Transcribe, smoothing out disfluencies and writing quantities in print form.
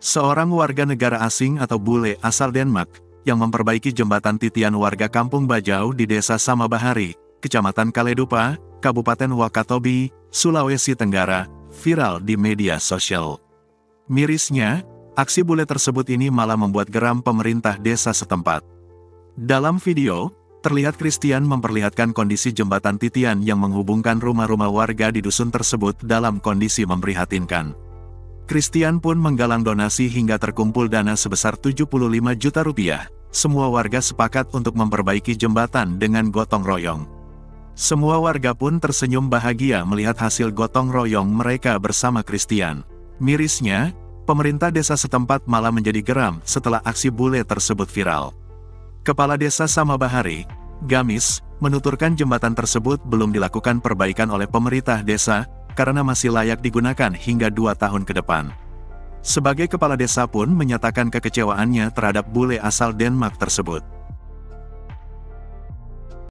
Seorang warga negara asing atau bule asal Denmark, yang memperbaiki jembatan titian warga Kampung Bajau di Desa Samabahari, Kecamatan Kaledupa, Kabupaten Wakatobi, Sulawesi Tenggara, viral di media sosial. Mirisnya, aksi bule tersebut ini malah membuat geram pemerintah desa setempat. Dalam video, terlihat Christian memperlihatkan kondisi jembatan titian yang menghubungkan rumah-rumah warga di dusun tersebut dalam kondisi memprihatinkan. Christian pun menggalang donasi hingga terkumpul dana sebesar 75 juta rupiah. Semua warga sepakat untuk memperbaiki jembatan dengan gotong royong. Semua warga pun tersenyum bahagia melihat hasil gotong royong mereka bersama Christian. Mirisnya, pemerintah desa setempat malah menjadi geram setelah aksi bule tersebut viral. Kepala Desa Samabahari, Gamis, menuturkan jembatan tersebut belum dilakukan perbaikan oleh pemerintah desa, karena masih layak digunakan hingga 2 tahun ke depan. Sebagai kepala desa pun menyatakan kekecewaannya terhadap bule asal Denmark tersebut.